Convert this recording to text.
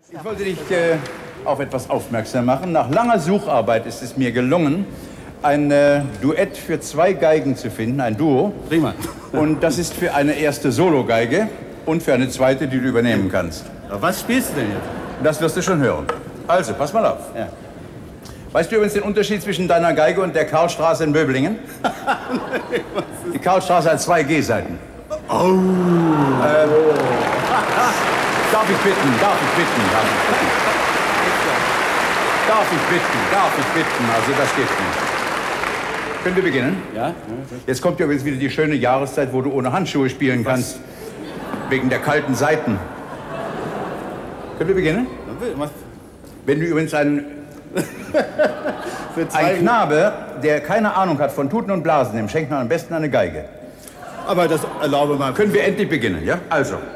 Ich wollte dich auf etwas aufmerksam machen. Nach langer Sucharbeit ist es mir gelungen, ein Duett für 2 Geigen zu finden, ein Duo. Prima. Und das ist für eine erste Solo-Geige und für eine zweite, die du übernehmen kannst. Was spielst du denn jetzt? Das wirst du schon hören. Also, pass mal auf. Ja. Weißt du übrigens den Unterschied zwischen deiner Geige und der Karlstraße in Böblingen? Die Karlstraße hat 2 G-Seiten. Oh. Darf ich bitten? Also das geht nicht. Können wir beginnen? Ja. Jetzt kommt ja übrigens wieder die schöne Jahreszeit, wo du ohne Handschuhe spielen kannst. Wegen der kalten Seiten. Können wir beginnen? Was? Wenn du übrigens ein Knabe, der keine Ahnung hat von Tuten und Blasen, dem schenkt man am besten eine Geige. Aber das erlaube mal. Können wir endlich beginnen, ja? Also.